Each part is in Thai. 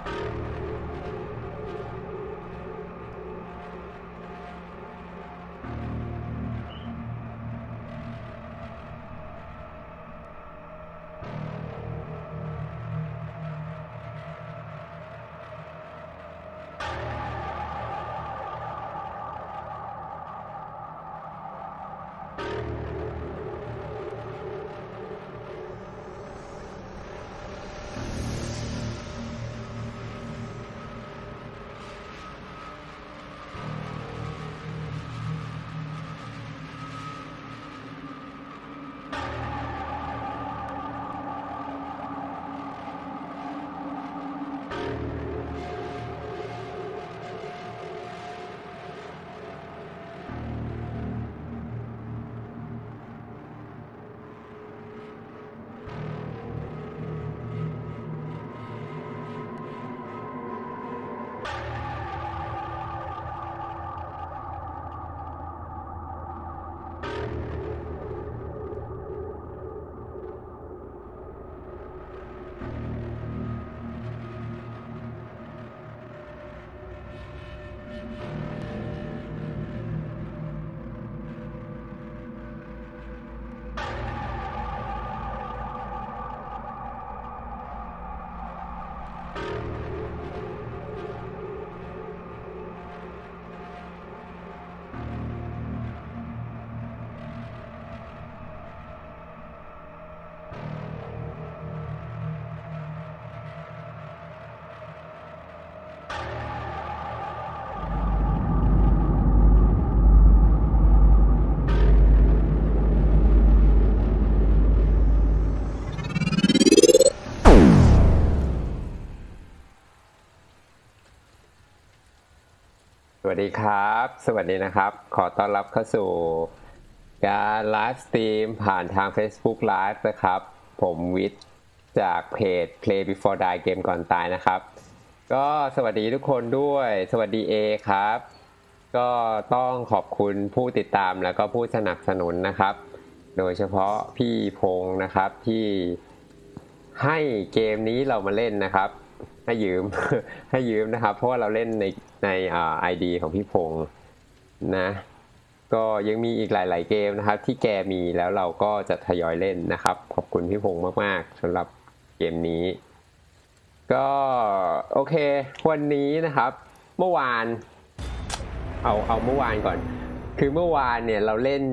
สวัสดีครับสวัสดีนะครับขอต้อนรับเข้าสู่การไลฟ์สตรีมผ่านทาง Facebook Live นะครับผมวิทย์จากเพจ Play Before Die เกมก่อนตายนะครับก็สวัสดีทุกคนด้วยสวัสดี A ครับก็ต้องขอบคุณผู้ติดตามแล้วก็ผู้สนับสนุนนะครับโดยเฉพาะพี่พงษ์นะครับที่ให้เกมนี้เรามาเล่นนะครับให้ยืมนะครับเพราะว่าเราเล่นในID ของพี่พงษ์นะก็ยังมีอีกหลายๆเกมนะครับที่แกมีแล้วเราก็จะทยอยเล่นนะครับขอบคุณพี่พงษ์มากๆสำหรับเกมนี้ก็โอเควันนี้นะครับเมื่อวานเอาเมื่อวานก่อนคือเมื่อวานเนี่ยเราเล่น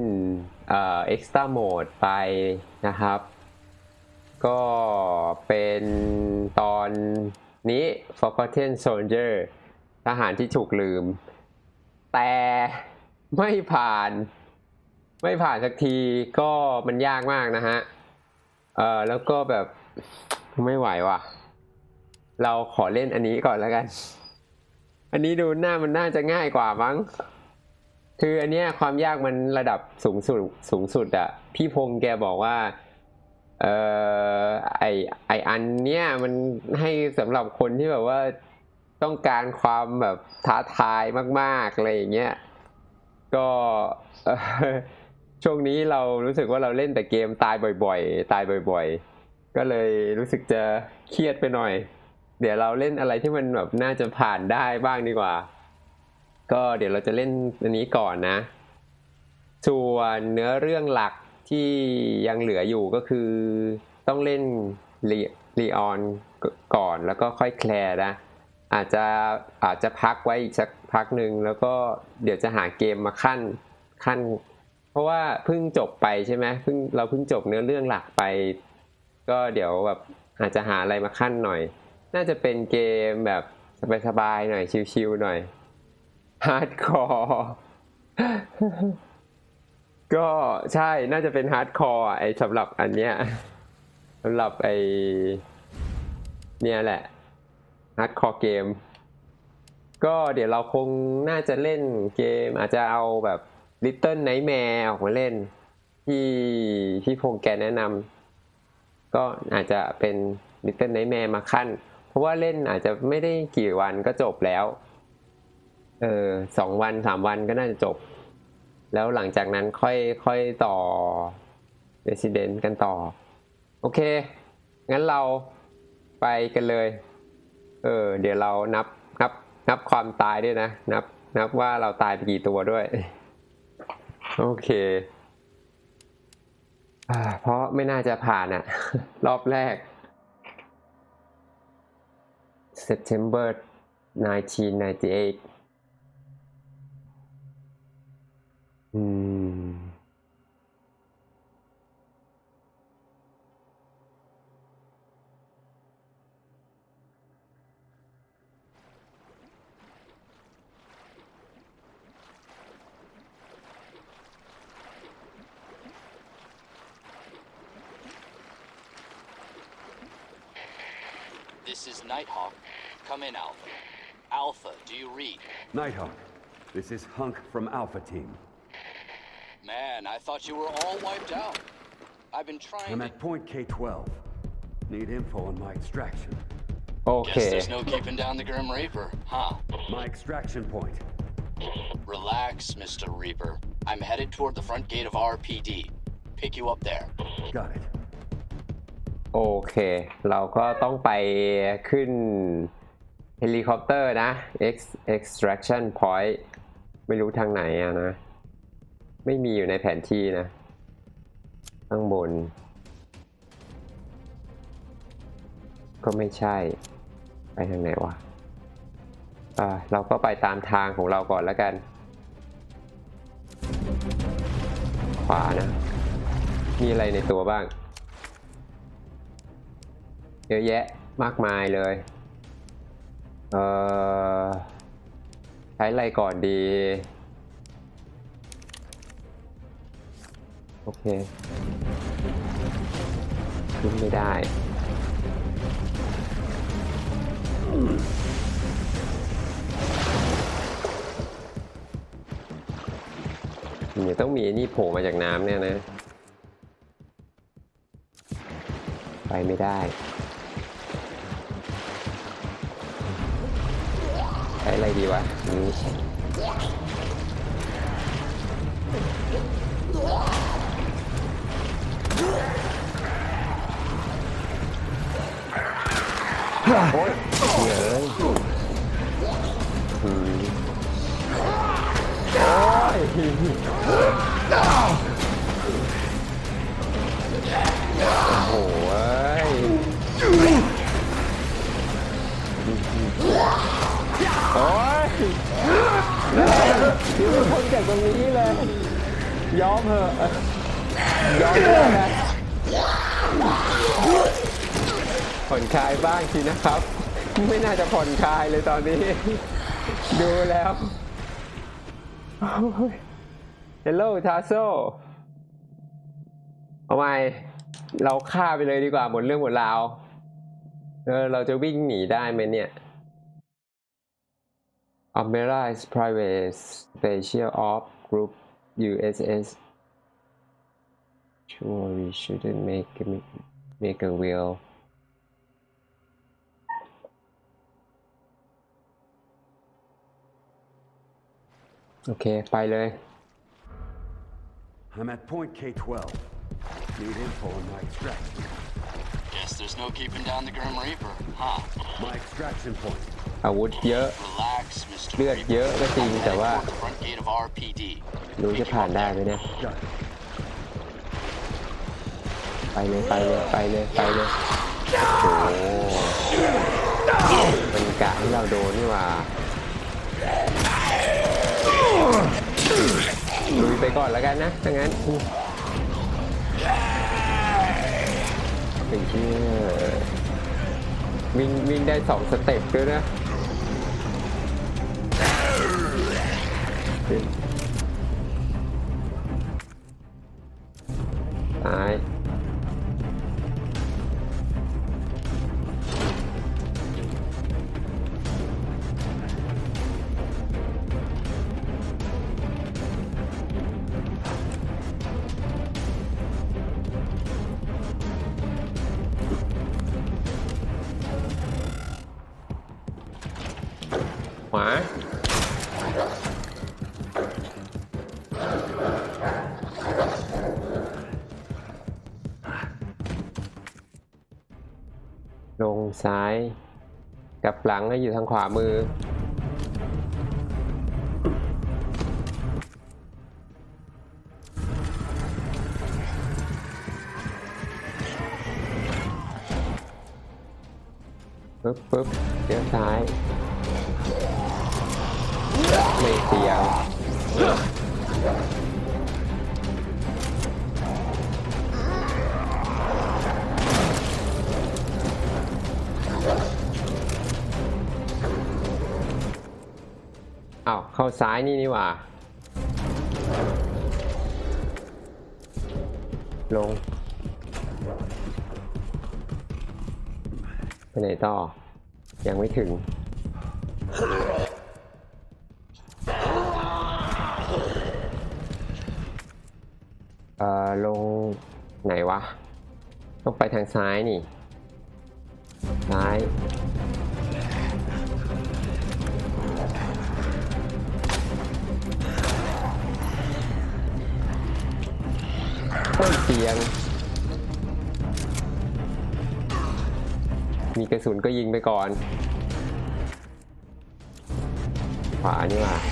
extra mode ไปนะครับก็เป็นตอนนี้ Forgotten Soldier ทหารที่ถูกลืมแต่ไม่ผ่านสักทีก็มันยากมากนะฮะแล้วก็แบบไม่ไหวว่ะเราขอเล่นอันนี้ก่อนแล้วกันอันนี้ดูมันน่าจะง่ายกว่ามั้งคืออันเนี้ยความยากมันระดับสูงสุดอ่ะพี่พงษ์แกบอกว่าเอ่อไออันเนี้ยมันให้สำหรับคนที่แบบว่าต้องการความแบบท้าทายมากๆอะไรอย่างเงี้ยก็ช่วงนี้เรารู้สึกว่าเราเล่นแต่เกมตายบ่อยๆก็เลยรู้สึกจะเครียดไปหน่อยเดี๋ยวเราเล่นอะไรที่มันแบบน่าจะผ่านได้บ้างดีกว่าก็เดี๋ยวเราจะเล่นอันนี้ก่อนนะส่วนเนื้อเรื่องหลักที่ยังเหลืออยู่ก็คือต้องเล่นลีออนก่อนแล้วก็ค่อยแคลร์นะอาจจะพักไว้อีกสักพักหนึ่งแล้วก็เดี๋ยวจะหาเกมมาขั้นเพราะว่าเพิ่งจบไปใช่ไหมเราเพิ่งจบเนื้อเรื่องหลักไปก็เดี๋ยวแบบอาจจะหาอะไรมาขั้นหน่อยน่าจะเป็นเกมแบบสบายๆหน่อยชิลๆหน่อยฮาร์ดคอร์ก็ใช่น่าจะเป็นฮาร์ดคอร์ไอ้สำหรับอันเนี้ยสำหรับไอ้เนี่ยแหละฮาร์ดคอร์เกมก็เดี๋ยวเราคงน่าจะเล่นเกมอาจจะเอาแบบ Little Nightmare ออกมาเล่นที่พี่พงษ์แกแนะนำก็อาจจะเป็น Little Nightmare มาขั้นเพราะว่าเล่นอาจจะไม่ได้กี่วันก็จบแล้ว2 วัน3 วันก็น่าจะจบแล้วหลังจากนั้นค่อยต่อ Resident กันต่อโอเคงั้นเราไปกันเลยเดี๋ยวเรานับความตายด้วยนะนับว่าเราตายไปกี่ตัวด้วยโอเคเพราะไม่น่าจะผ่านอ่ะ รอบแรก September 1998 This is Nighthawk. Come in, Alpha. Alpha, do you read? Nighthawk, this is Hunk from Alpha Team. Man, I thought you were all wiped out. I've been trying I'm to... at point K-12. Need info on my extraction. Guess there's no keeping down the Grim Reaper, huh? My extraction point. Relax, Mr. Reaper. I'm headed toward the front gate of RPD. Pick you up there. Got it. โอเคเราก็ต้องไปขึ้นเฮลิคอปเตอร์นะ extraction point ไม่รู้ทางไหนอะนะไม่มีอยู่ในแผนที่นะข้างบนก็ไม่ใช่ไปทางไหนวะเราก็ไปตามทางของเราก่อนแล้วกันขวานะมีอะไรในตัวบ้างเยอะแยะมากมายเลยใช้อะไรก่อนดีโอเคขึ้นไม่ได้เนี่ยต้องมีนี่โผล่มาจากน้ำเนี่ยนะไปไม่ได้ใช้อะไรดีวะโอ๊ยเยอะโอ้ยโอ้ยโอ้ยคือเป็นคนจากตรงนี้เลยยอมเถอะยอมเลยนะผ่อนคลายบ้างสินะครับไม่น่าจะผ่อนคลายเลยตอนนี้ดูแล้ว Hello Tasso เอาไมเราฆ่าไปเลยดีกว่าหมดเรื่องหมดราวเราจะวิ่งหนีได้ไหมเนี่ย Umbrella is private special ops group USS Sure we shouldn't make a willโอเคไปเลย I'm at point K-12. Need info on my extraction. Guess there's no keeping down the Grim Reaper, huh? My extraction point. อาวุธเยอะ Relax, Mr. เลือดเยอะก็จริงแต่ว่า Toward the front gate of RPD. รู้จะผ่านได้ไหมเนี่ย Got it. ไปเลยไปเลยไปเลยไปเลยโอ้มันกะให้เราโดนนี่หว่าลุยไปก่อนแล้วกันนะถ้างั้นเป็นที่วิ่งได้2สเต็ปด้วยนะตายขวาลงซ้ายกับหลังก็อยู่ทางขวามือปึ๊บเลี้ยวซ้ายไม่เสียงอ้าวเข้าซ้ายนี่หว่าลงไปไหนต่อยังไม่ถึงลงไหนวะต้องไปทางซ้ายนี่ซ้ายต้นเตียงมีกระสุนก็ยิงไปก่อนขวานี่ว่ะ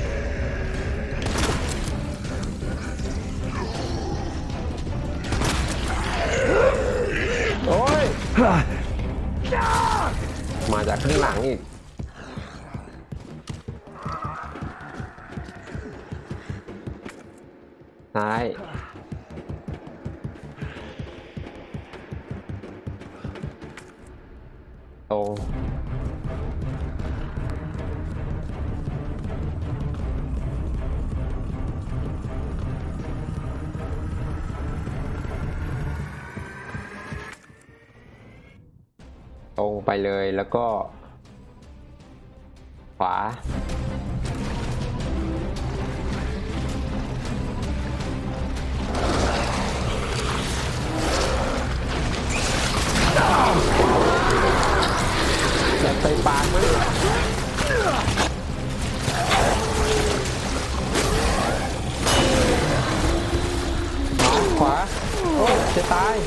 โอ้ยมาจากข้างหลังอีกซ้ายตรงตรงไปเลยแล้วก็ขวาอย่าไปปากมันขวาโอ้จะตาย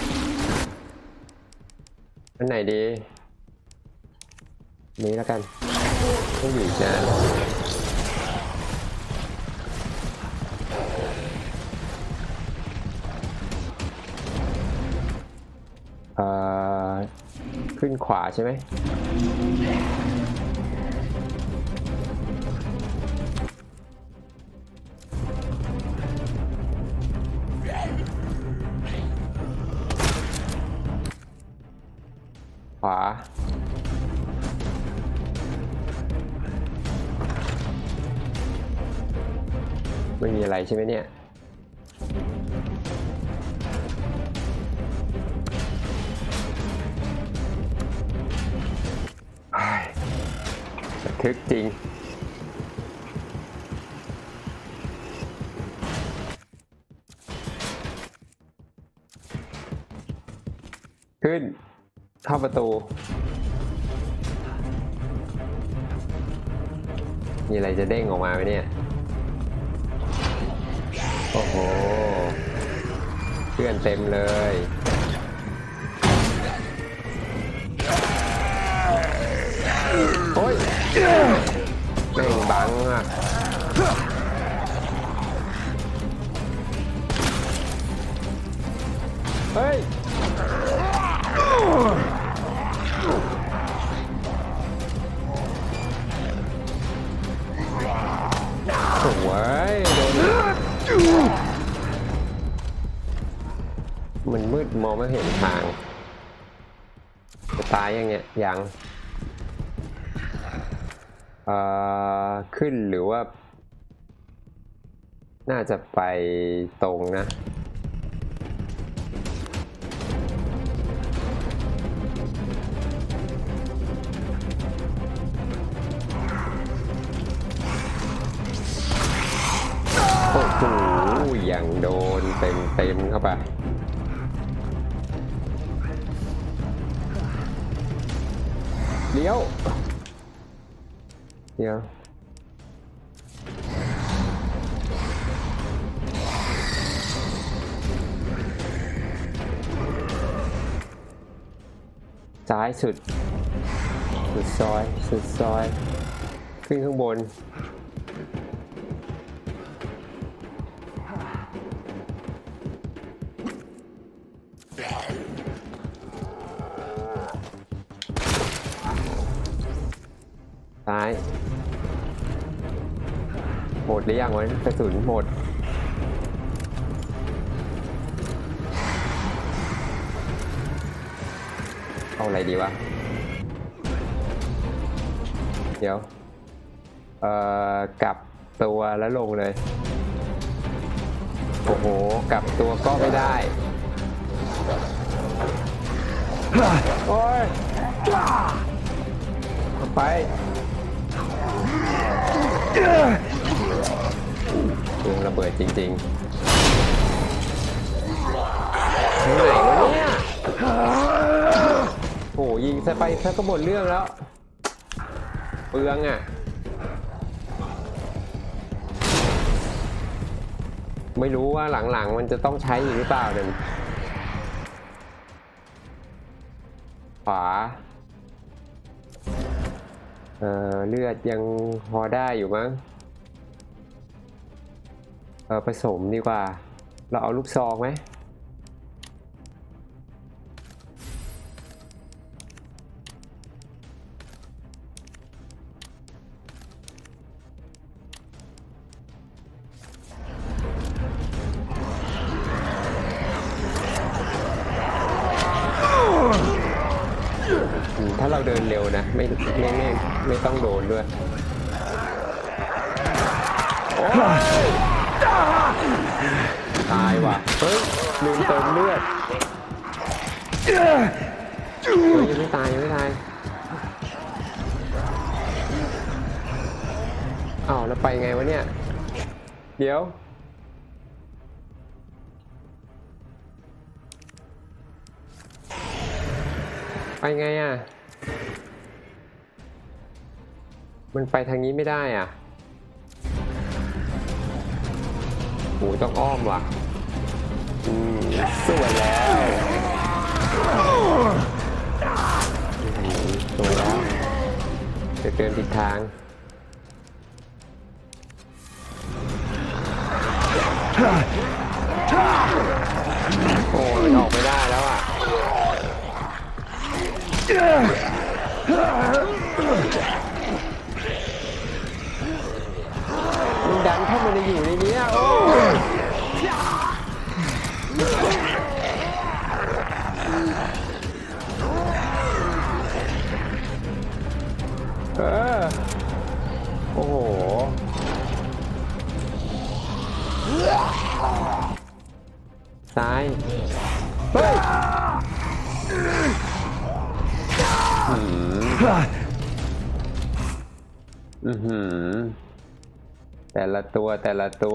อันไหนดีนี้แล้วกันต้องอยู่อีกนานขึ้นขวาใช่ไหมขวาไม่มีอะไรใช่ไหมเนี่ยระทึกจริงขึ้นเข้าประตูมีอะไรจะเด้งออกมาไหมเนี่ยโอ้โหเพื่อนเต็มเลยโอ้ยเด้งบังอ่ะเฮ้ยโอ้ยโดนมันมืดมองไม่เห็นทางจะตายยังเนี่ยยังขึ้นหรือว่าน่าจะไปตรงนะโอ้โหอย่างโดนเต็มเข้าไปเดี๋ยวซ้ายสุดสุดซอยสุดซอยขึ้นข้างบนซ้ายหมดหรือยังวะกระสุนหมดเอาอะไรดีวะเดี๋ยวกลับตัวแล้วลงเลยโอ้โหกลับตัวก็ไม่ได้โอ้ยไปวงระเบิดจริงๆไหนวะเนี่ยโอ้ยิงซะไปซะก็หมดเรื่องแล้วเปลืองอ่ะไม่รู้ว่าหลังๆมันจะต้องใช้อีกหรือเปล่าเนี่ยขวาเลือดยังพอได้อยู่มั้งผสมดีกว่าเราเอาลูกซองไหมถ้าเราเดินเร็วนะไม่ต้องโดนด้วยตายว่ะเฮ้ยลืมเติมเลือดยังไม่ตายอ้าวแล้วไปไงวะเนี่ยเดี๋ยวไปไงอ่ะมันไปทางนี้ไม่ได้อ่ะโหต้องอ้อมว่ะสวยแล้วสวยแล้วจะเดินผิดทางโอ้ยออกไม่ได้แล้วอ่ะมันดันเข้ามาอยู่ในนี้โอ้โอ้โหซ้ายเฮ้ยแต่ละตัว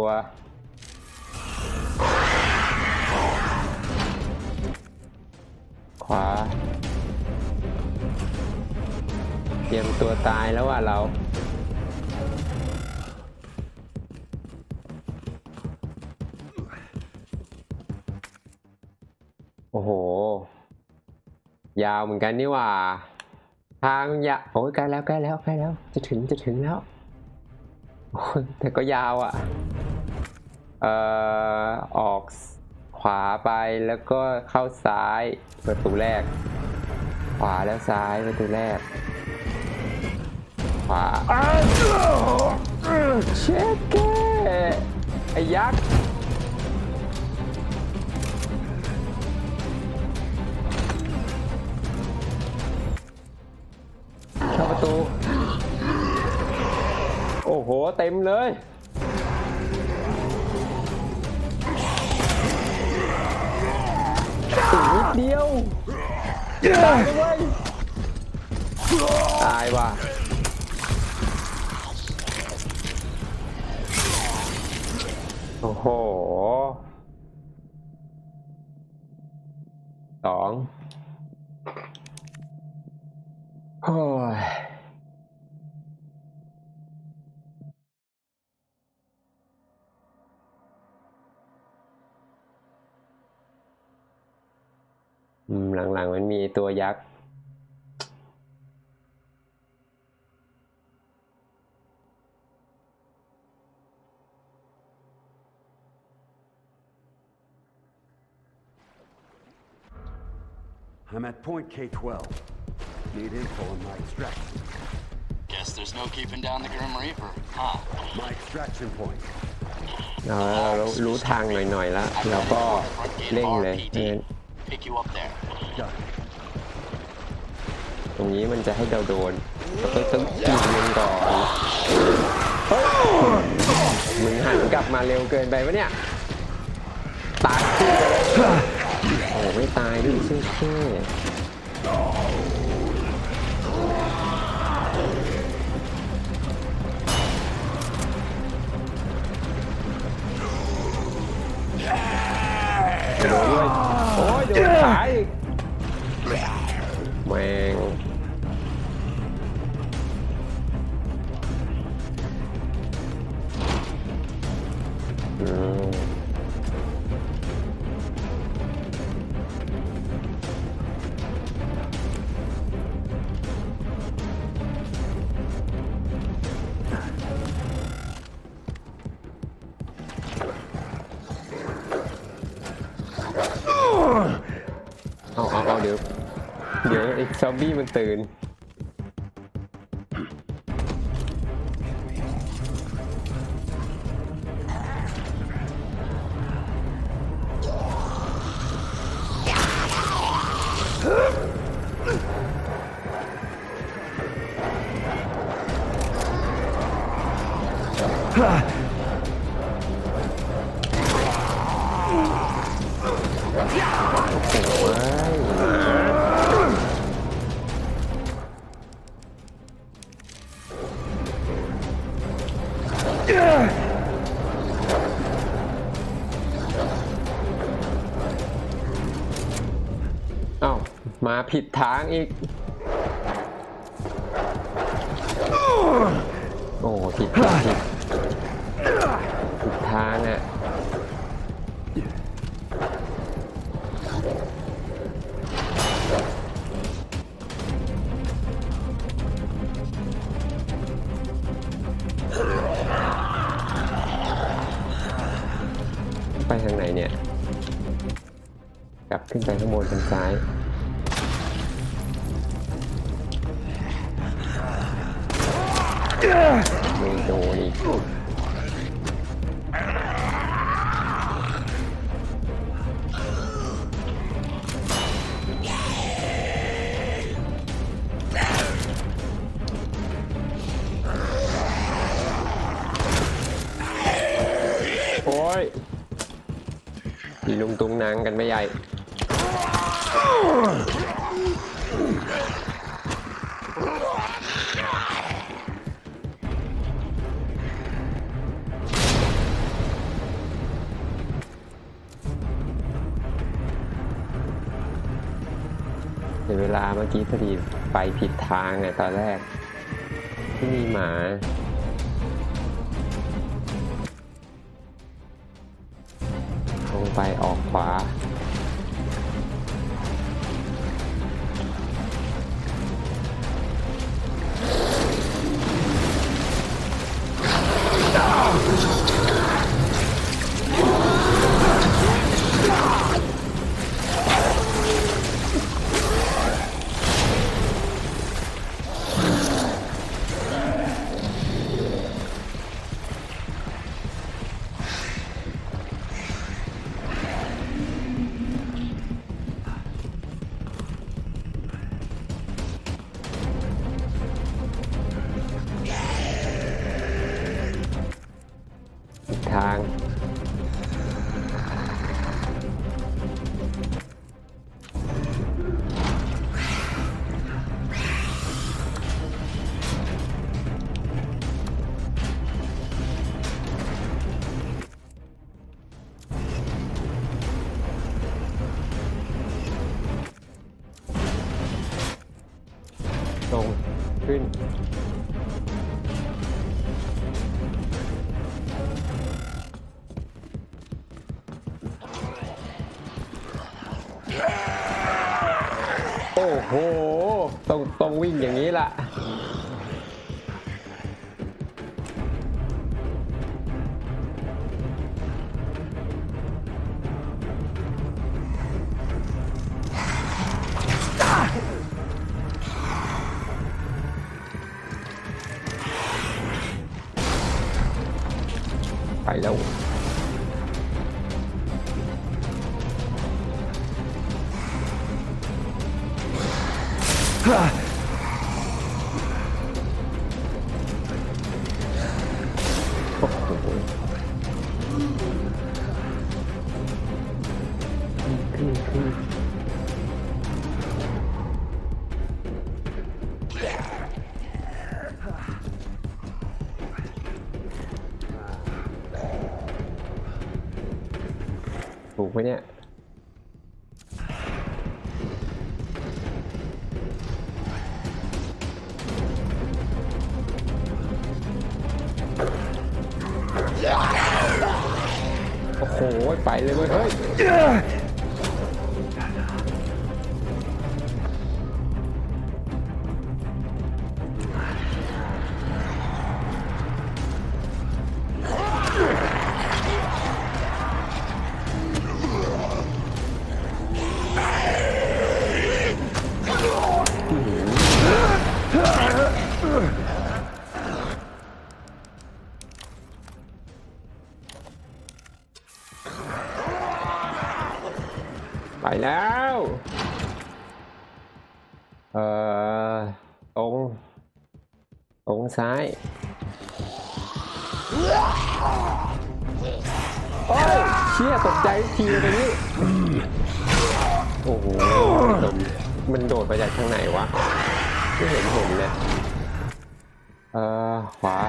ขวาเตรียมตัวตายแล้วว่ะเราโอ้โหยาวเหมือนกันนี่หว่าทางยาวโอ้ยใกล้แล้วจะถึงแล้วแต่ก็ยาวอ่ะออกขวาไปแล้วก็เข้าซ้ายประตูแรกขวาแล้วซ้ายประตูแรกขวาเช็คเก้ไอ้ยักษ์เข้าประตูโอ้โหเต็มเลยอีกนิดเดียวตายเลยตายว่ะโอ้โห2โอ้ยหลังๆมันมีตัวยักษ์ I'm at point K-12. Need info on my extraction. Guess there's no keeping down the Grim Reaper, huh? My extraction point. เรารู้ทางหน่อยๆแล้ว I'm เรา headed ก็ toward the front gate เร่ of งเลย RPD. Pick you up there. Got it. ตรงนี้มันจะให้เราโดนต้องยิงมันก่อนมึงหันกลับมาเร็วเกินไปวะเนี่ยตายคู่ไปเลยโอ้ไม่ตายด้วยเช่โดนด้วยโอ้ยโดนขาอีกแมงเอาเดี๋ยวไอ้ซอมบี้มันตื่นมาผิดทางอีกโอ้ผิดทางอ่ะไปทางไหนเนี่ยกลับขึ้นไปข้างบนทางซ้ายไม่โดนอีกโอ้ยอีลุงตุงนางกันไม่ใหญ่เวลาเมื่อกี้พอดีไปผิดทางไงตอนแรกที่มีหมาลงไปออกขวาทางตรงขึ้นโอ้โหต้องวิ่งอย่างนี้ล่ะแล้วโอ้โหถูกไหมเนี่ยโอ้โหไปเลยเว้ยเฮ้ยไปแล้วตรงซ้ายโอ้ยเชี่ยตกใจทีไปนี่โอ้โหมันโดดไปจากทางไหนวะไม่เห็นผมเลยขวา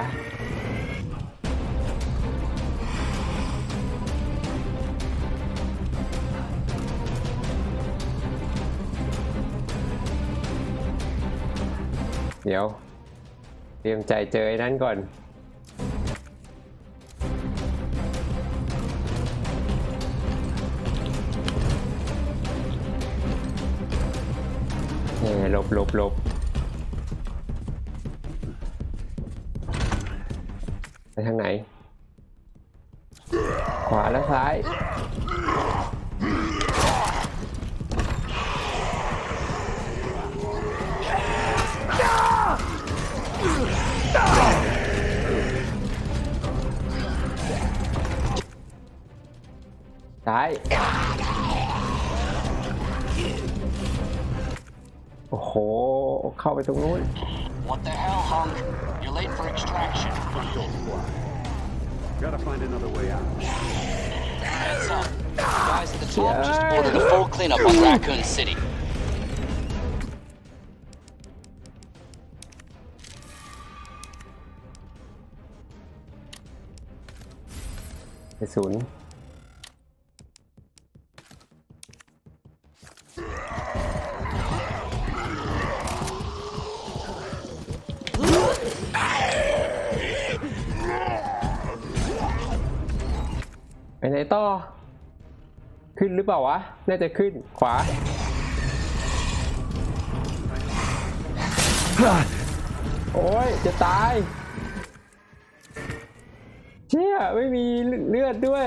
เดี๋ยวเตรียมใจเจอไอ้นั่นก่อนหลบไปทางไหนขวาแล้วซ้ายโอ้โหเข้าไปตรงนู้น What the hell, Hunk? You're late for extraction. Gotta find another way out. Heads up. The guys at the top just ordered a full cleanup on Raccoon City. กระสุนไปไหนต่อขึ้นหรือเปล่าวะน่าจะขึ้นขวาโอ้ยจะตายเชี่ยไม่มีเลือดด้วย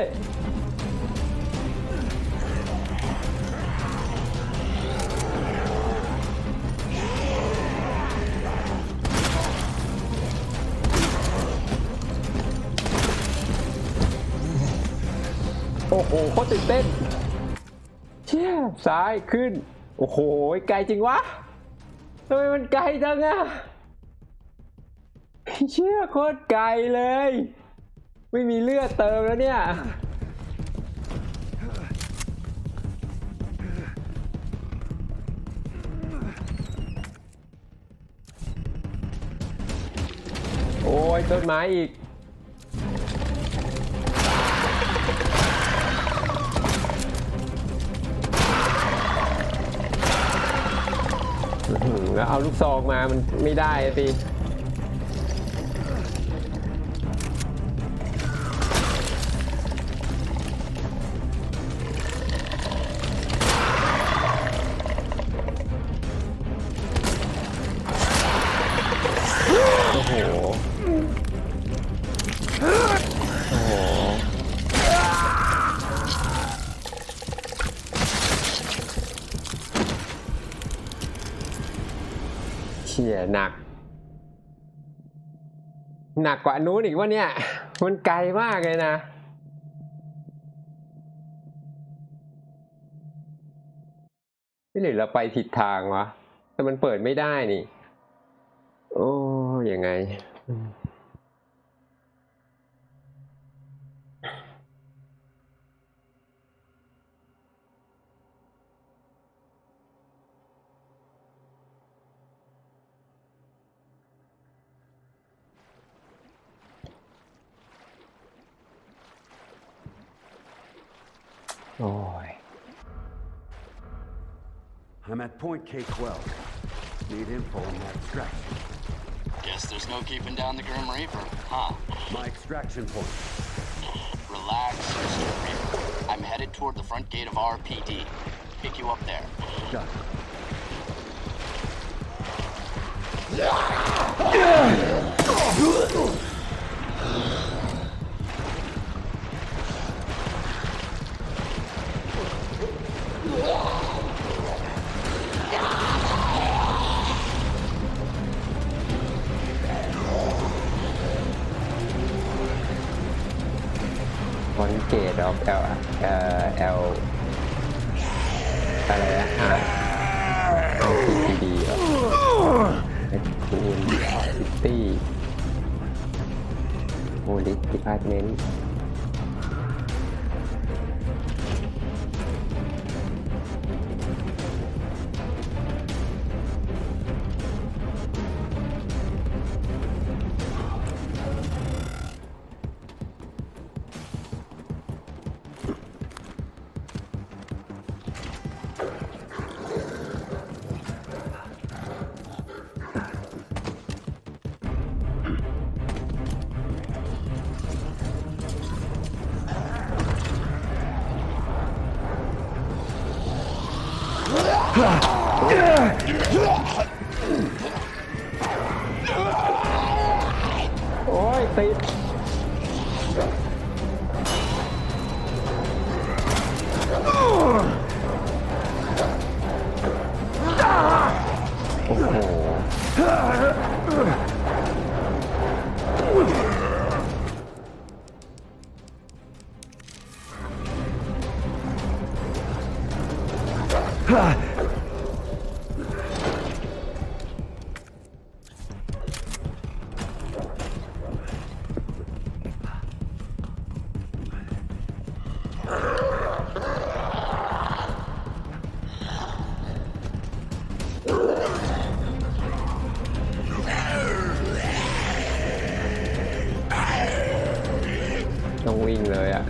โอ้โหโคตรตื่นเต้นเชี่ยซ้ายขึ้นโอ้โหไกลจริงวะทำไมมันไกลจังอะเชี่ยโคตรไกลเลยไม่มีเลือดเติมแล้วเนี่ยโอ้ยต้นไม้อีกแล้วเอาลูกซองมามันไม่ได้สิโอ้โหโอ้โหเชี่ยหนักกว่านู้นอีกวะเนี่ยมันไกลมากเลยนะไม่หรือเราไปผิดทางวะแต่มันเปิดไม่ได้นี่โอ้ยังไงโอ้ย I'm at point K-12. Need info on my extraction. Guess there's no keeping down the Grim Reaper, huh? My extraction point. Relax, Mr. Reaper. I'm headed toward the front gate of RPD. Pick you up there. Got it. ฟอนเกตออฟเอลอะไรนะLCPD เหรอคูนซิตี้โมลิสดิพาร์ตเมนต์โอ้ยติดโอ้โหต้องวิ่งเลยอ่ะ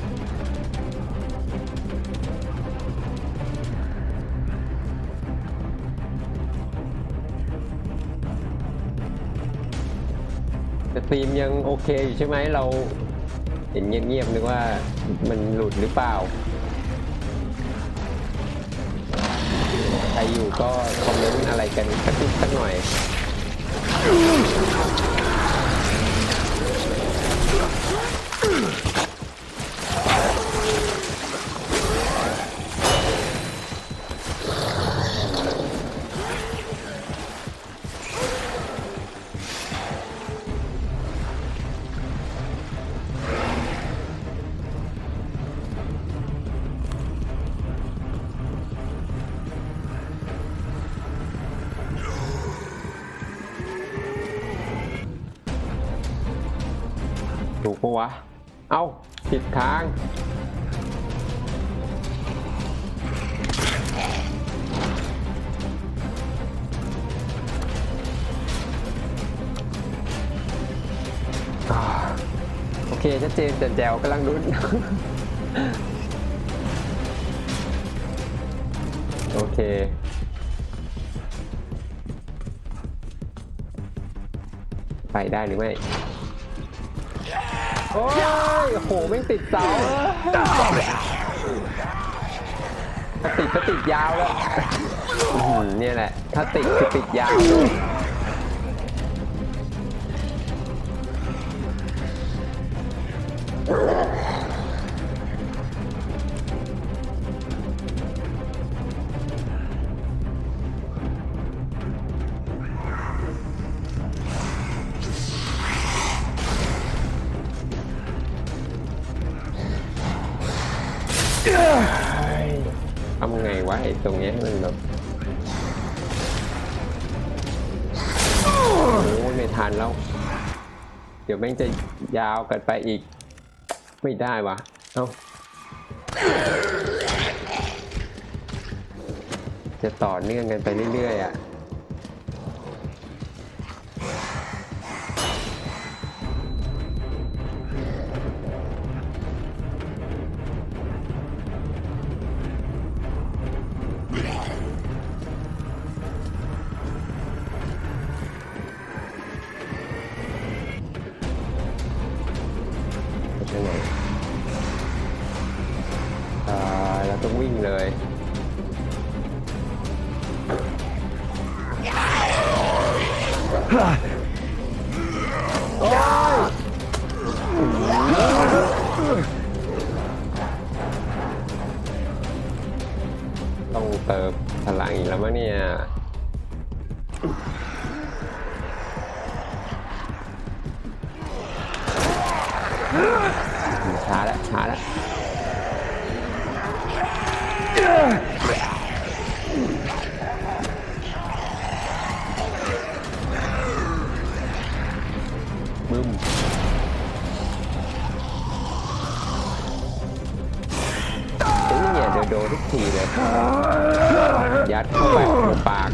แต่ธีมยังโอเคอยู่ใช่ไหมเราเห็นเงียบๆนึกว่ามันหลุดหรือเปล่าใครอยู่ก็คอมเมนต์อะไรกันสักหน่อยถูกปะวะเอ้าผิดทางโอเคชัดเจนแจ๋วกำลังลุ้น โอเคไปได้หรือไม่โอ้ยโหไม่ติดเสาถ้าติดก็ติดยาวแล้วเนี่ยแหละถ้าติดคือติดยาวทำไงวะไอ้ตรงนี้ให้มันแบบโอ้ไม่ทันแล้ว เดี๋ยวแม่งจะยาวกันไปอีกไม่ได้วะเอ้าจะต่อเนื่องกันไปเรื่อยๆอ่ะเราต้องวิ่งเลยต้องเติมพลังอีกแล้วมั้งเนี่ยช้าแล้วบึ้มเนี่ยเดี๋ยวโดนทุกทีเลยยัดเข้าไปในปาก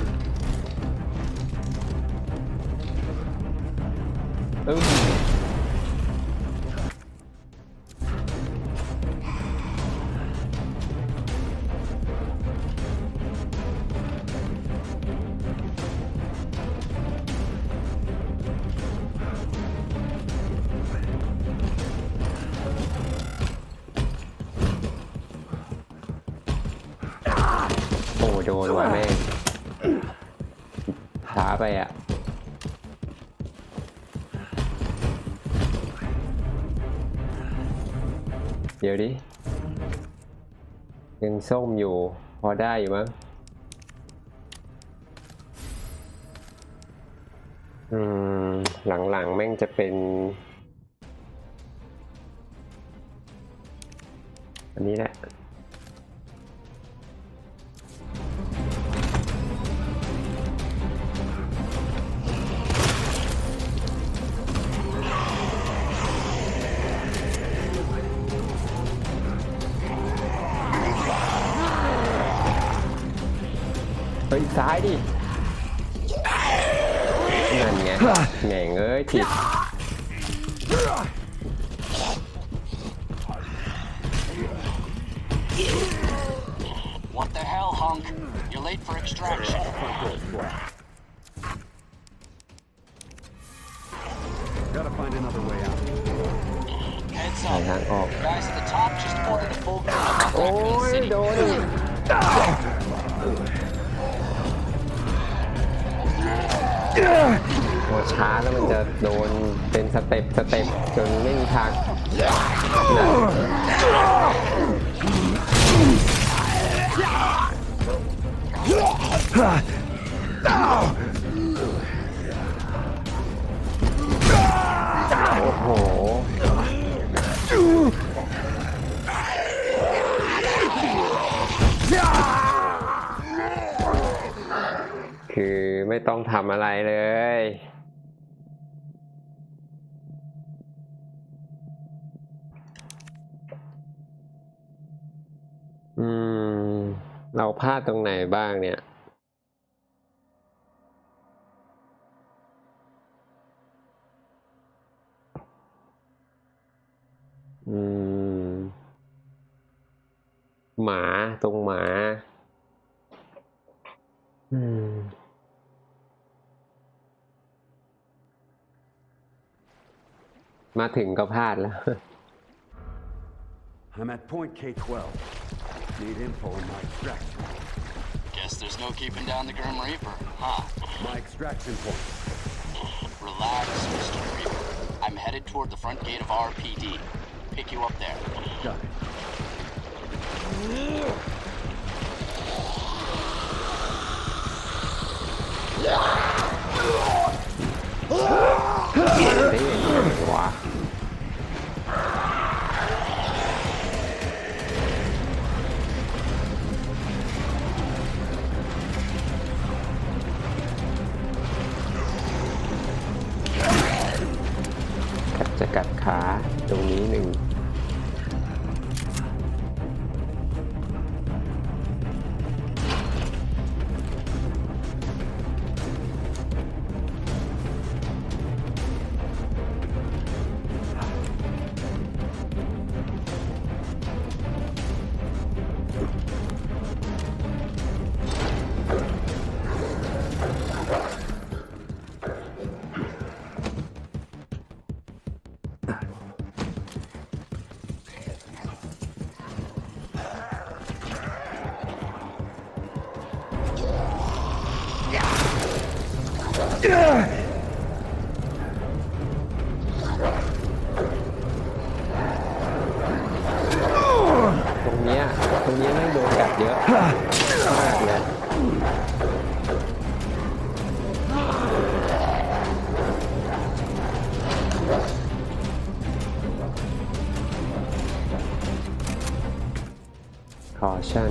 โดนว่ะแม่งช้าไปอ่ะเดี๋ยวดิยังส้มอยู่พอได้อยู่มั้งหลังๆแม่งจะเป็นอันนี้แหละไปซ้ายดินั่นไงแหน่งเอ้ยผิด What the hell, hunk? You're late for extraction. Gotta find another way out. Heads หาทางออก up. Guys at the top just ordered a full cleanup โอ้ back in the ย city. โดนพอช้าแล้วมันจะโดนเป็นสเต็ปจนไม่มีทางโอ้โหคือไม่ต้องทำอะไรเลยเราพลาดตรงไหนบ้างเนี่ยหมาตรงหมามาถึงก็พลาดแล้ว I'm at point K12. Need info on my extraction. Guess there's no keeping down the Grim Reaper, huh? My extraction point. Relax, Mr. Reaper. I'm headed toward the front gate of RPD. Pick you up there. Got it. Wow. เหนึ่งตรงเนี้ยไม่โดนกัดเยอะมากเลยคอชั่น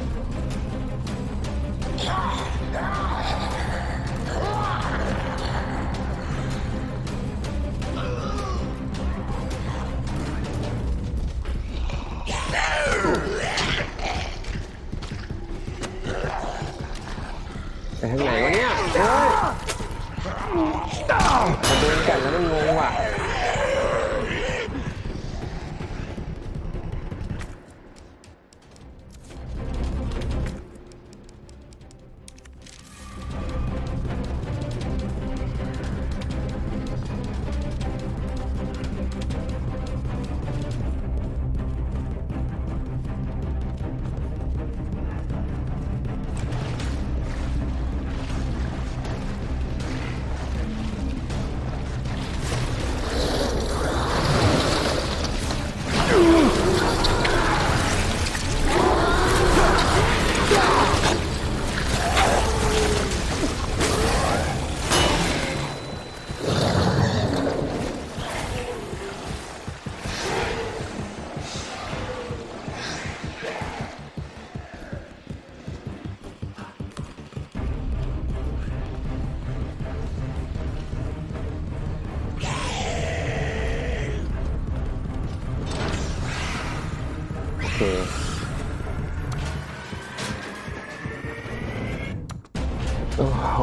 ไปทางไหนวะเนี่ยมาโดนกันแล้วมันงงว่ะโอเคโอ้โห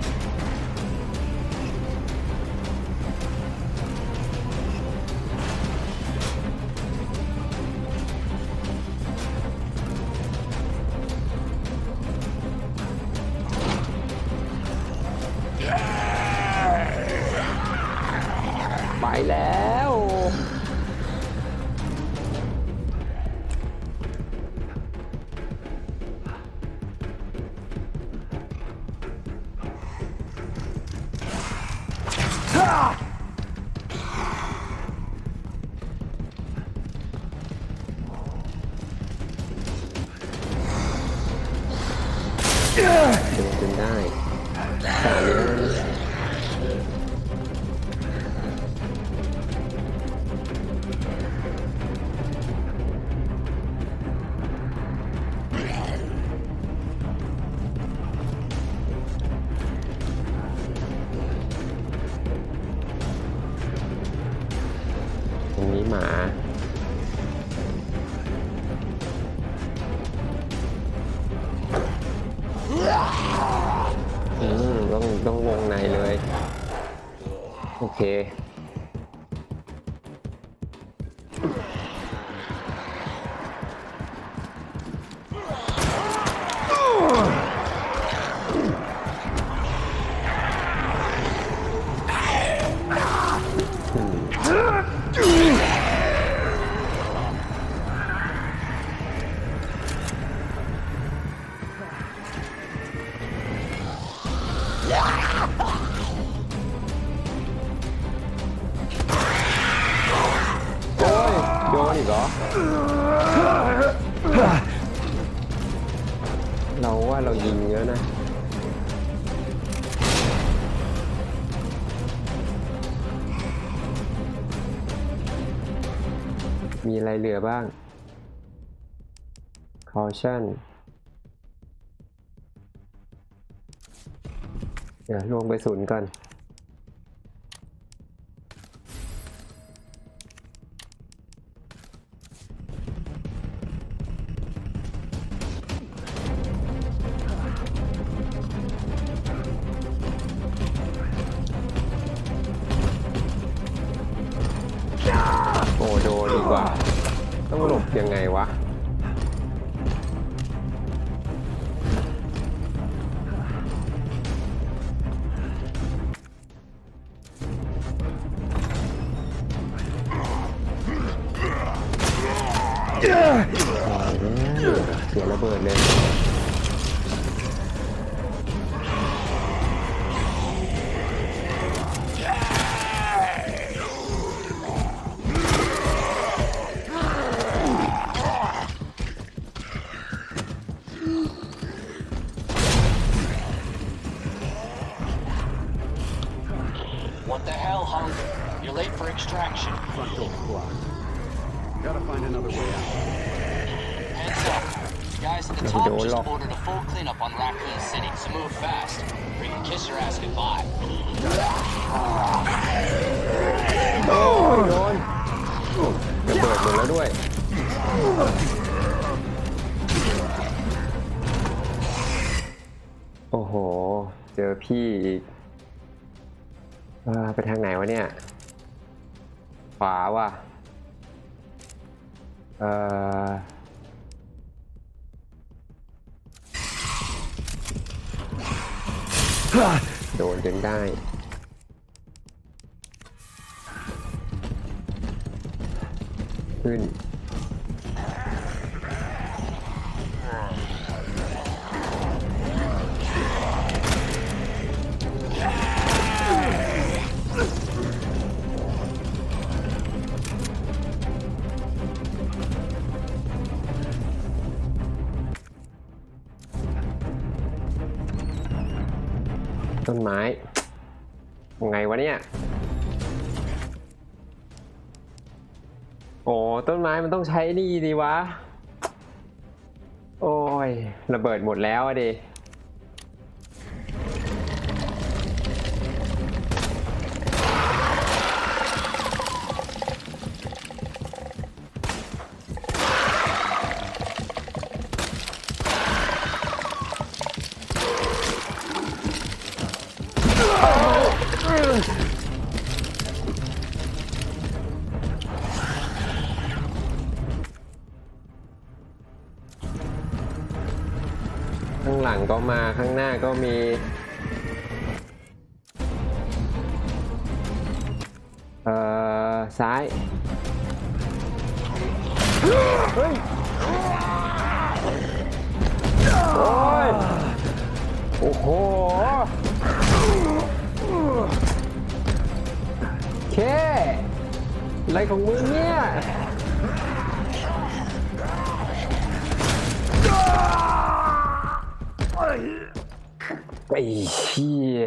ไปแล้วโดนจนได้สามนี้ตรงนี้หมาต้องวงในเลยโอเคโดนอีกเหรอเราว่าเรายิงเยอะนะมีอะไรเหลือบ้าง caution เดี๋ยวลงไปศูนย์ก่อนกว่าต้องหลบยังไงวะเสียระเบิดเลย What the hell, Hunk? You're late for extraction. Front door's blocked. Gotta find another way out. Heads up. Guys at the top just ordered a full cleanup on Raccoon City, so move fast, or you can kiss your ass goodbye. โอ้ยโดนระเบิดหมดแล้วด้วยโอ้โหเจอพี่อีกไปทางไหนวะเนี่ยขวาว่ะโดนจนได้ขึ้นต้นไม้ไงวะเนี่ยโอ้ต้นไม้มันต้องใช้นี่ดีวะโอ้ยระเบิดหมดแล้วอะดิข้างหลังก็มาข้างหน้าก็มีซ้ายเฮ้ยโอ้ยโอ้โหเคอะไรของมึงเนี่ยไอ้เหี้ย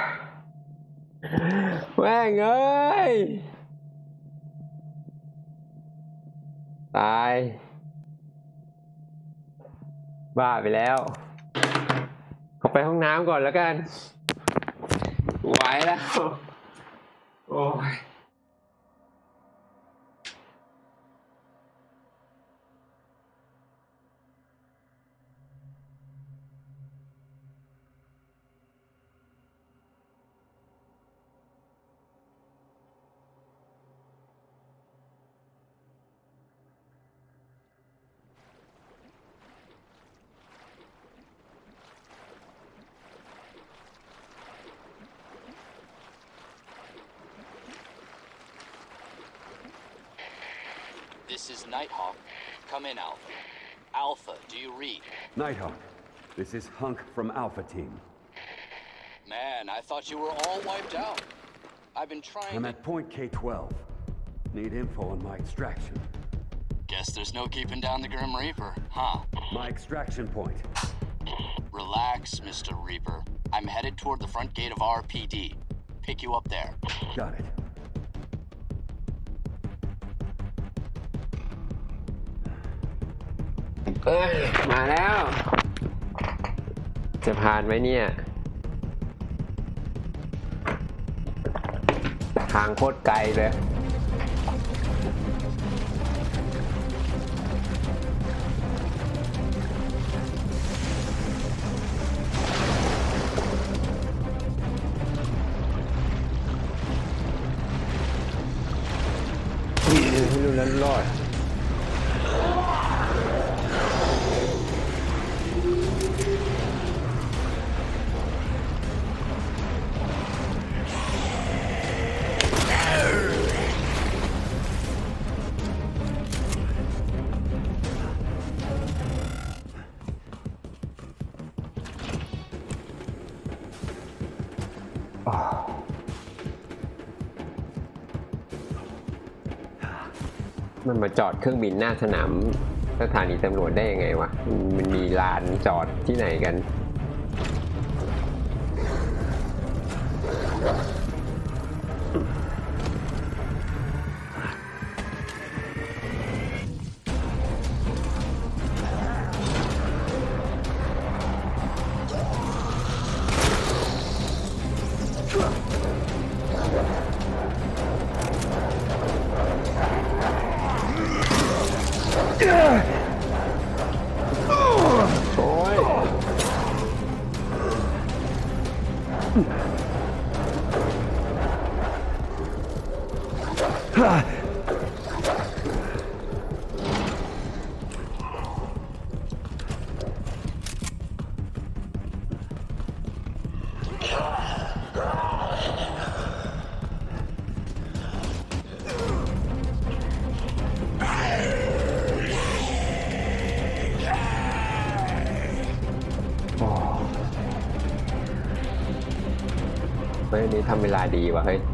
แม่งเอ้ยตายบ้าไปแล้วเขาไปห้องน้ำก่อนแล้วกันไหวแล้วโอ้ย This is Nighthawk. Come in, Alpha. Alpha, do you read? Nighthawk, this is Hunk from Alpha Team. Man, I thought you were all wiped out. I've been trying I'm to... at point K12. Need info on my extraction. Guess there's no keeping down the Grim Reaper, huh? My extraction point. Relax, Mr. Reaper. I'm headed toward the front gate of RPD. Pick you up there. Got it. มาแล้วจะผ่านไหมเนี่ยทางโคตรไกลเลยดูนั้นรอดมันมาจอดเครื่องบินหน้าสนามสถานีตำรวจได้ยังไงวะมันมีลานจอดที่ไหนกันโอ้ยเฮ้ยนี่ทำเวลาดีว่ะเฮ้ย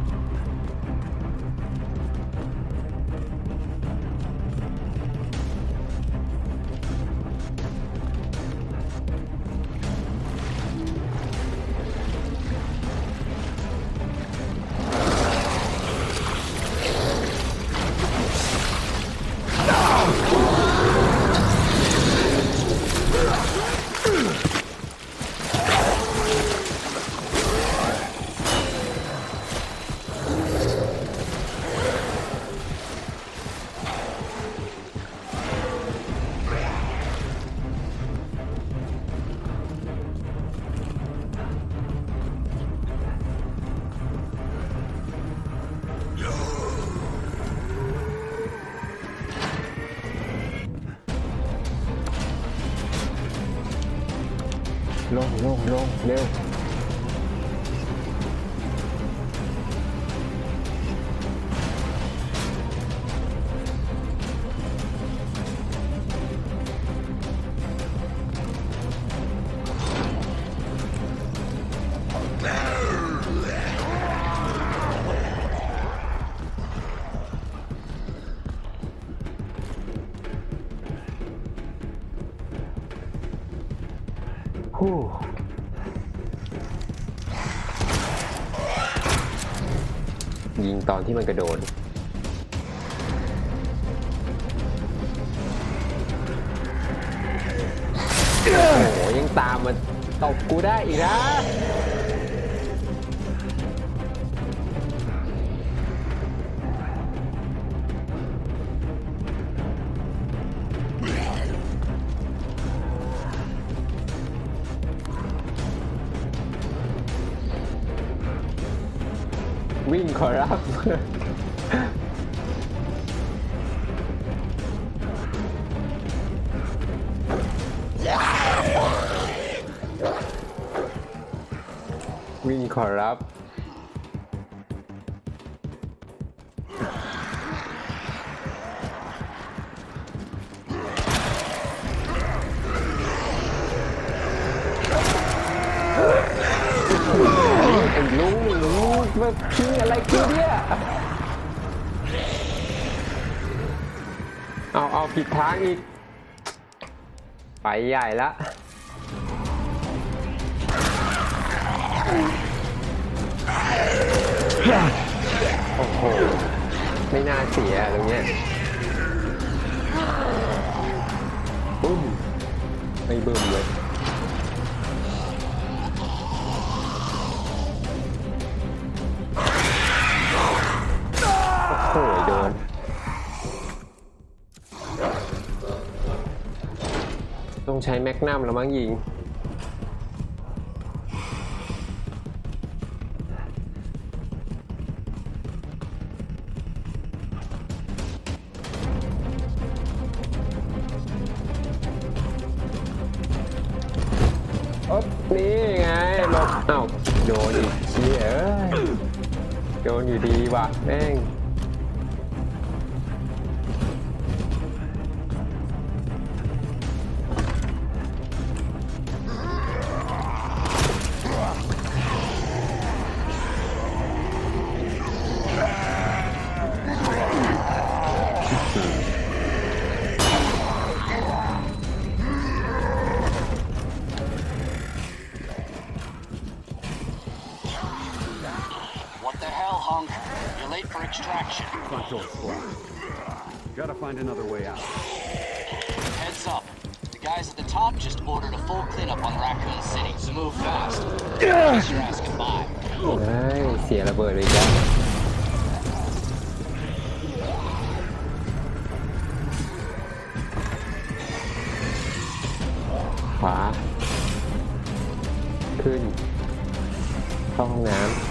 ลงเร็วยิงตอนที่มันกระโดดโอ้โหยังตามมันตบกูได้อีกนะวิ่งขอรับวิ่งขอรับไอ้ลุงมาทิ้งอะไรกูเนี่ยเอาผิดทางอีกไปใหญ่ละโอ้โหไม่น่าเสียตรงเนี้ยบึ้มไม่บึ้มเลยโอ้ยโดนต้องใช้แมกนัมแล้วมั้งยิงนี่ไงหลบเอ้าโดนอีกเชี่ยโดนอยู่ดีว่ะแม่ง You're late for extraction. Front door blocked. Gotta find another way out. Heads up. The guys at the top just ordered a full cleanup on Raccoon City, so move fast. In case you're asking why. เสียระเบิดเลยจ้ะขวาขึ้นเข้าห้องน้ำ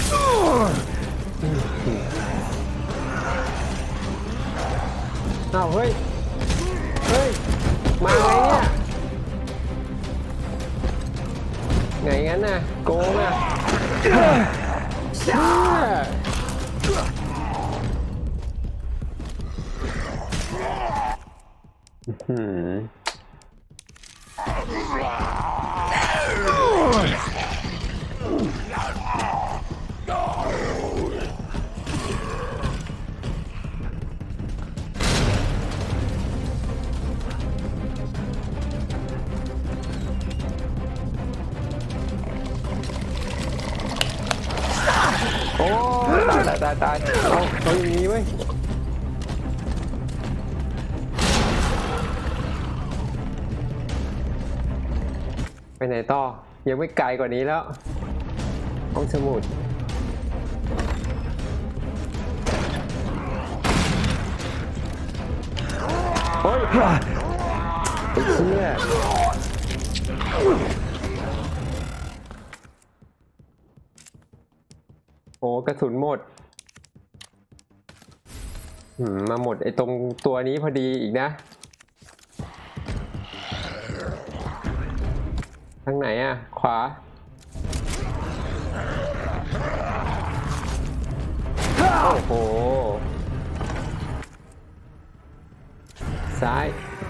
อ้าวเฮ้ยมาไงเนี่ยไงงั้นน่ะโกงอ่ะโอ้ตายเอาอย่างนี้เว้ยไปไหนต่อยังไม่ไกลกว่านี้แล้วห้องสมุดโอ้ยไอ้เชี่ยโอ้กระสุนหมดมาหมดไอ้ตรงตัวนี้พอดีอีกนะทางไหนอ่ะขวาโอ้โหซ้าย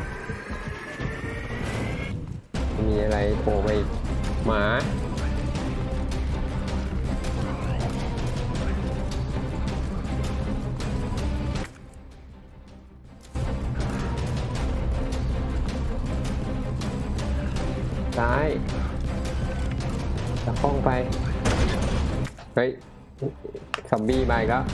มีอะไรโผล่มาอีกหมาซ้ายตะข้องไปเฮ้ยซอมบี้มาอีกแล้ว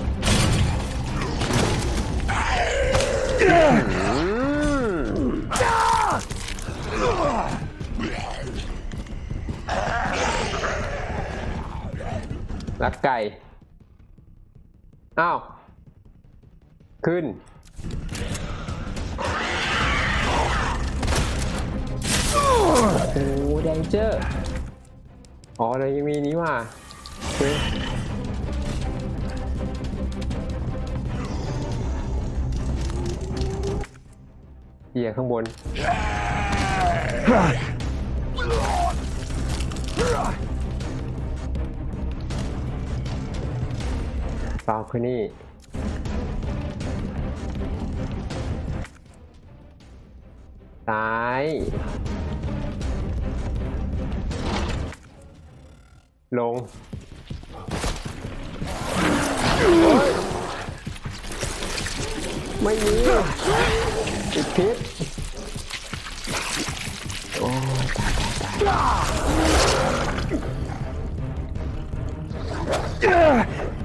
ลักไก่อ้าวขึ้นโอ้แดนเจอร์อ๋อเลยยังมีนี้ว่ะเฮ้ยเหยียบข้างบนฟาวคือนี่ซ้ายลงไม่มีติดพิษโอ้ตาย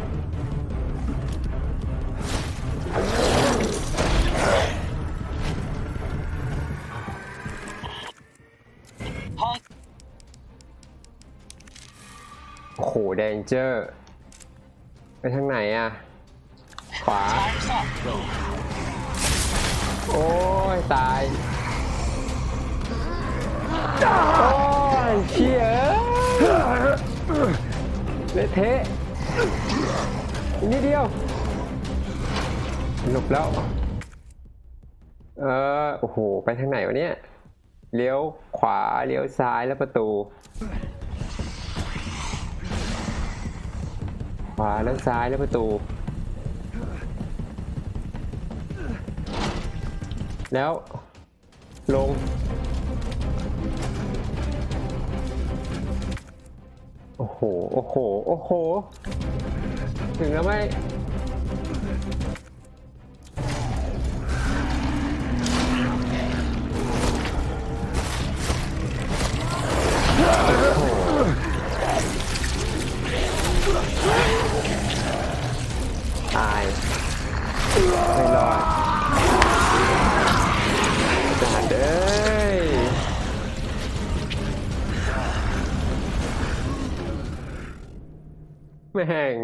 โอ้โหแดนเจอร์ไปทางไหนอ่ะขวาโอ้ยตายโอ้ยเชี่ยเละเทะนิดเดียวหลบแล้วโอ้โหไปทางไหนวะเนี่ยเลี้ยวขวาเลี้ยวซ้ายแล้วประตู ขวาแล้วซ้ายแล้วประตู แล้วลงโอ้โหโอ้โหโอ้โหถึงแล้วไหมตายไม่รอดจัดเอ้ยแม่ง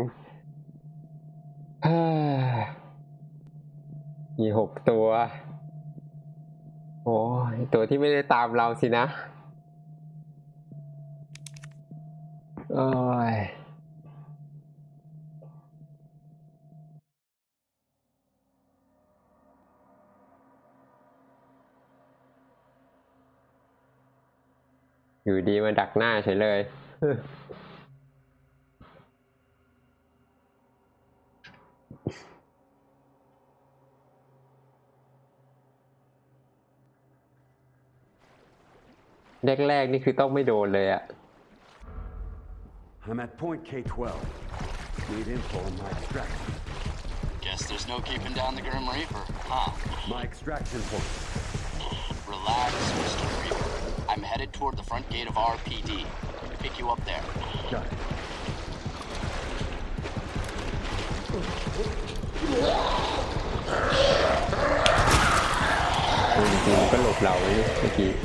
มี6 ตัวโอ้ยตัวที่ไม่ได้ตามเราสินะโอ้ยอยู่ดีมาดักหน้าเฉยเลยแรกๆนี่คือต้องไม่โดนเลยอะ I'm at point K12. Need info on my extraction. Guess there's no keeping down the Grim Reaper, huh? My extraction point. Relax, Mr. Reaper. I'm headed toward the front gate of RPD. Pick you up there. Got it. จริงๆก็หลบเราไว้เมื่อกี้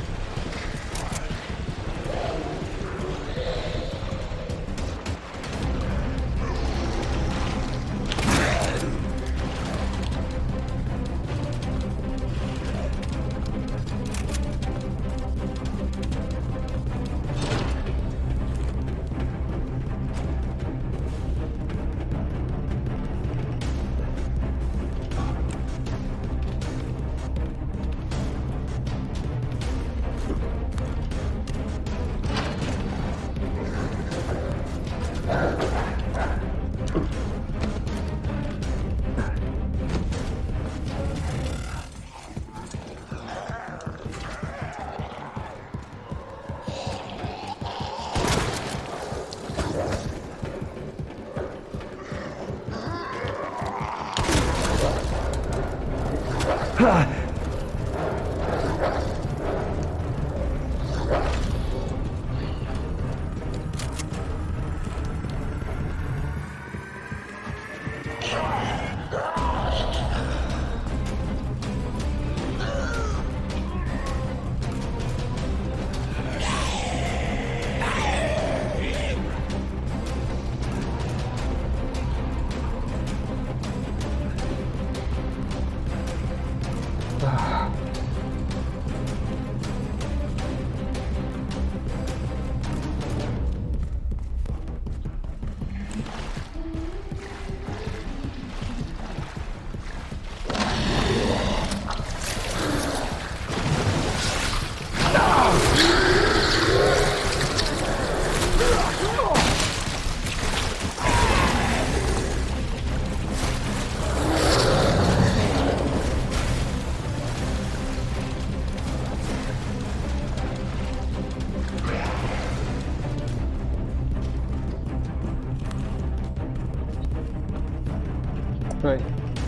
เฮ้ย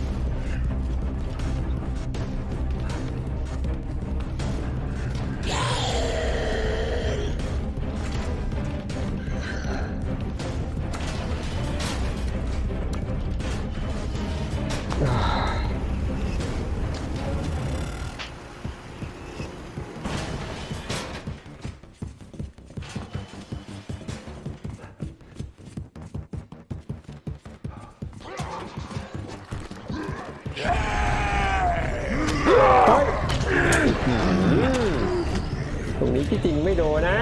ตรงนี้ที่จริงไม่โดนนะ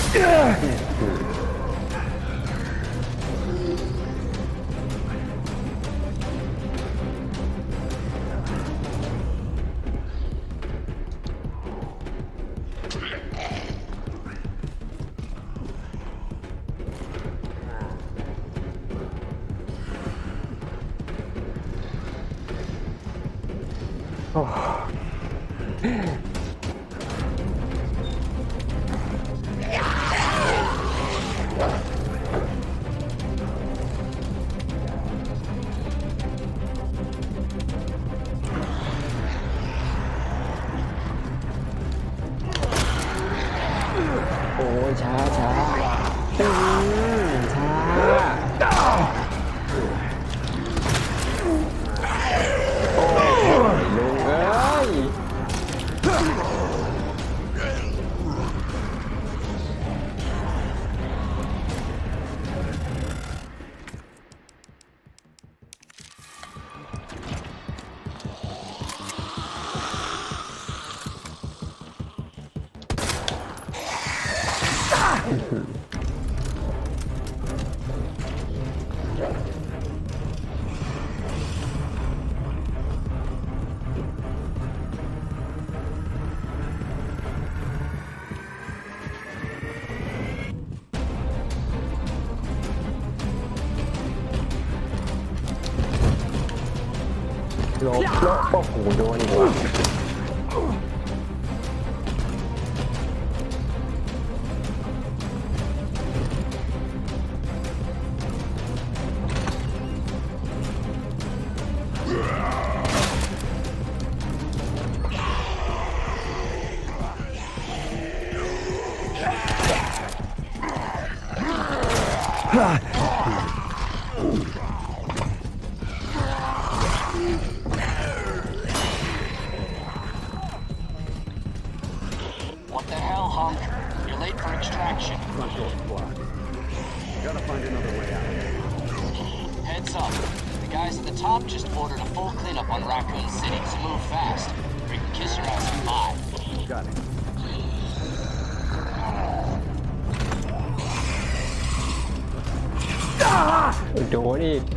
โอ้ยช้าช้าช้าโอ้ยลุงเอ้ยลบโอ้โหโดนอีกว่ะ What the hell, Hunk? You're late for extraction. Control squad. Gotta find another way out. Heads up. The guys at the top just ordered a full cleanup on Raccoon City, so move fast, or you can kiss your ass goodbye. Got it. โดนอีก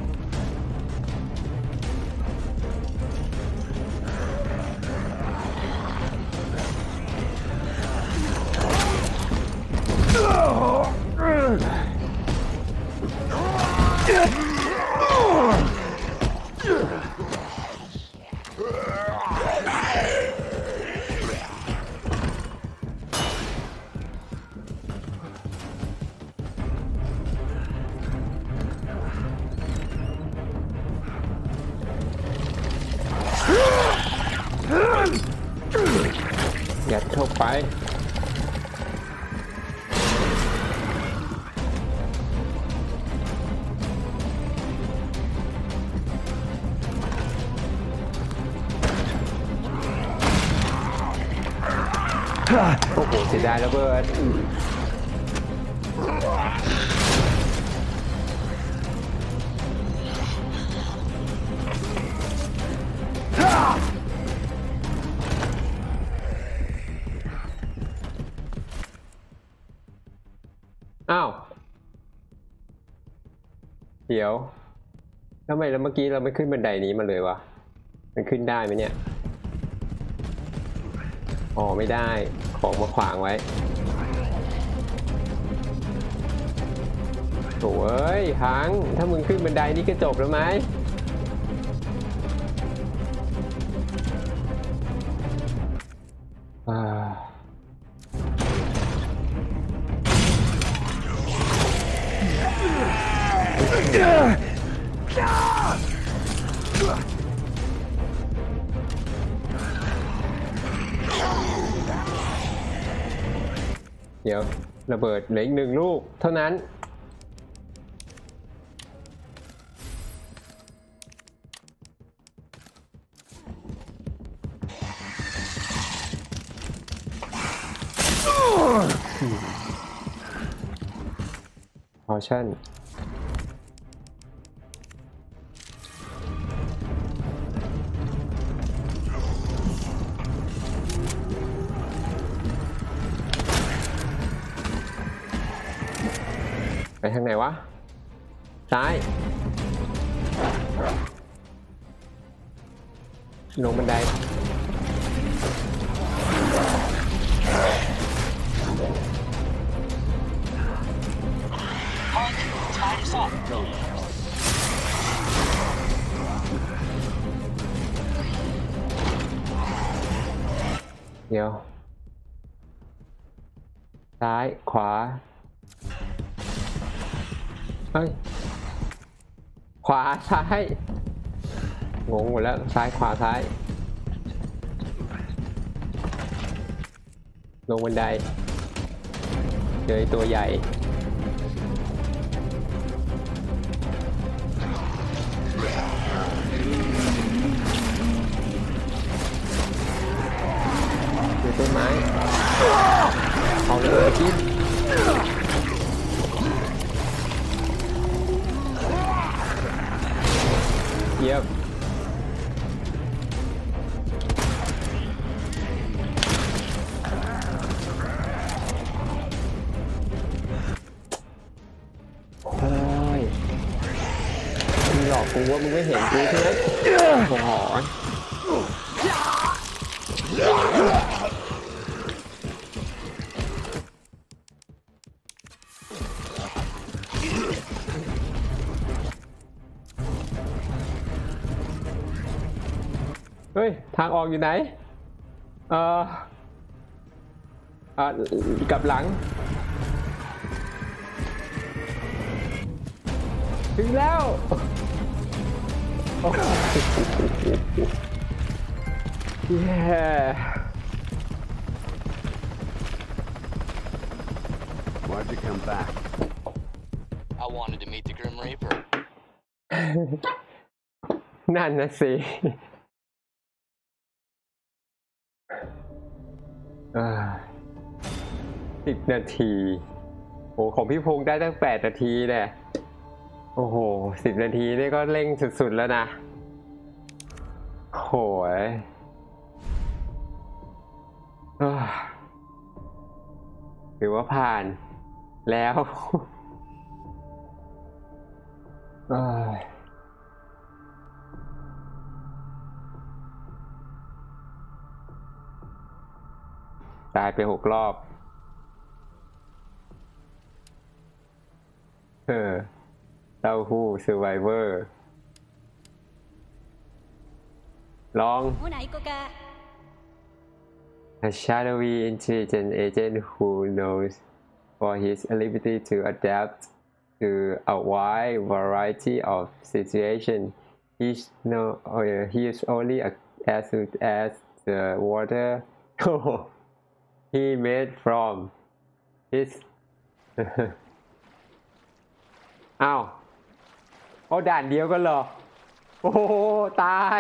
ยัดเข้าไปโอ้โหเสียดายระเบิดอ้าวเดี๋ยวทำไมแล้วเมื่อกี้เราไม่ขึ้นบันไดนี้มาเลยวะมันขึ้นได้ไหมเนี่ยอ๋อไม่ได้ของมาขวางไว้โถ่เอ้ยฮังถ้ามึงขึ้นบันไดนี่ก็จบแล้วไหมเดี๋ยวระเบิดเหลืออีก1 ลูกเท่านั้นพอชั่นทางไหนวะซ้ายลงบันได Punk, tie us up. เดี๋ยวซ้ายขวาเฮ้ยขวาซ้ายงงหมดแล้วซ้ายขวาซ้ายลงบันไดเจอตัวใหญ่เจอต้นไม้เอาเลยกินเยี่ยมโอ้ยมึงหลอกกูว่ามึงไม่เห็นกูใช่ไหมโอ้โหเฮ้ยทางออกอยู่ไหนกลับหลังถึงแล้วเย้ Why'd you come back? I wanted to meet the Grim Reaper. นั่นนะสิ10 นาทีโอ้ของพี่พงษ์ได้ตั้ง8 นาทีเนี่ยโอ้โห10 นาทีนี่ก็เร่งสุดๆแล้วนะโหยถือว่าผ่านแล้วตายไป6 รอบเต้าหู้ Survivor ลอง A shadowy intelligent agent who knows for his ability to adapt to a wide variety of situations. He is only as good as the water he made from his อ้าวเอาด่านเดียวกันเหรอโอ้โหตาย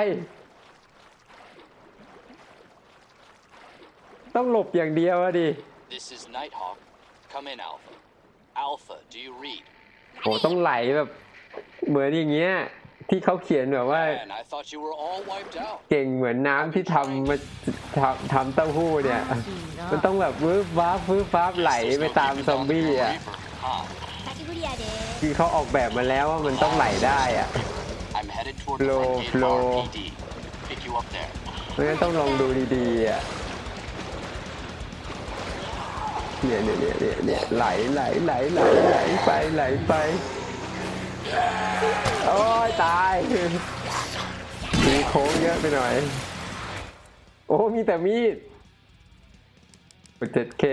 ต้องหลบอย่างเดียวอะดิ This is Nighthawk. Come in, Alpha. Alpha, do you read? โอ้ต้องไหลแบบเหมือนอย่างเงี้ยที่เขาเขียนแบบว่า Man, I thought you were all wiped out. เก่งเหมือนน้ำที่ทำเต้าหู้เนี่ยมันต้องแบบวืบวับวืบวับไหลไปตามซอมบี้อ่ะคือเขาออกแบบมาแล้วว่ามันต้องไหลได้อ่ะ I'm headed toward Frontgate RPD. Pick you up there. เพราะฉะนั้นต้องลองดูดีๆอ่ะเนี่ยไหลไปโอ้ยตายมีโค้งเยอะไปหน่อยโอ้มีแต่มีด7K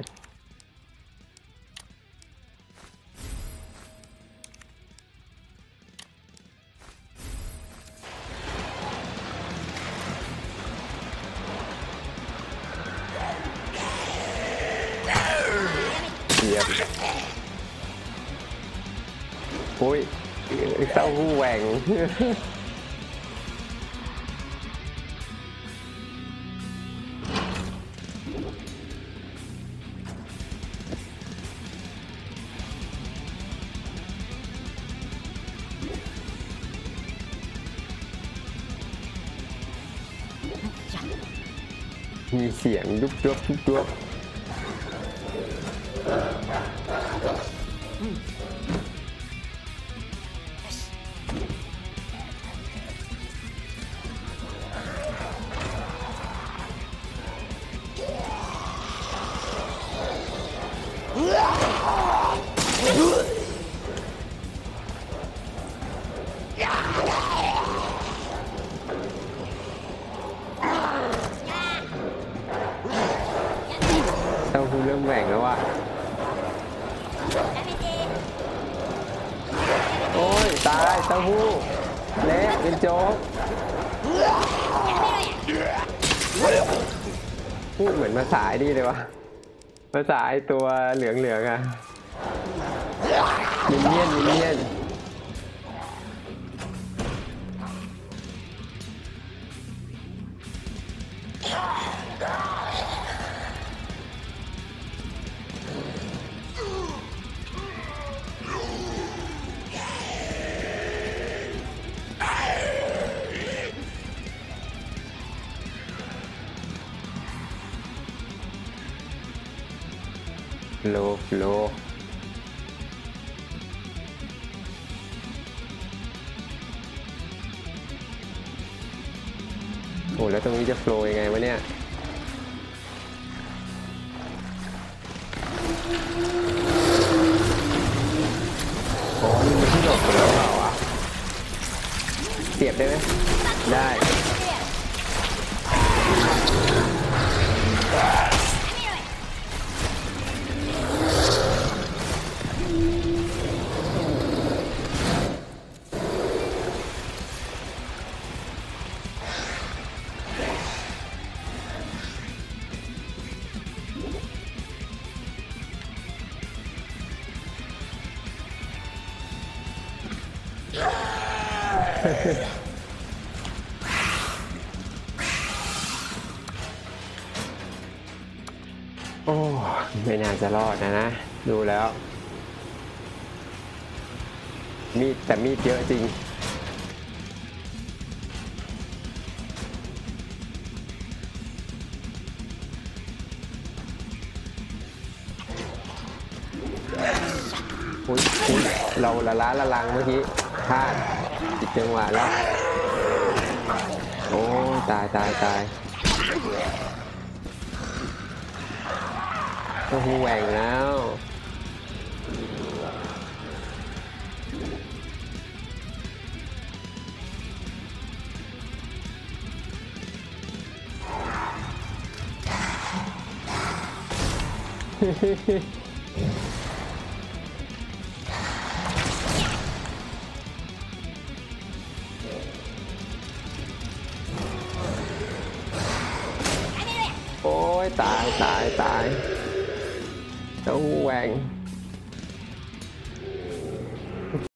เยียบโอ้ยเต้าหู้แหว่งมีเสียงดุบริ่มแหว่งแล้วว่ะโอ้ยตายเต้าหู้เละเป็นโจ๊กพูดเหมือนภาษาดีเลยวะภาษาไอตัวเหลืองๆอ่ะมินเนี่ยนโลโอ้แล้วตรงนี้จะโฟลว์ยังไงวะเนี่ยโอ้นี่มันที่หลบไปแล้วเปล่าอ่ะเสียบได้ไหมได้ โอ้ไม่น่าจะรอดนะดูแล้วแต่มีดเยอะจริงอุ๊ยเราละล้าละลังเมื่อกี้พลาดผิดจังหวะแล้วโอ้ตายโอ้โหแหว่งแล้วโอ้ยตายเต้าหู้แหว่ง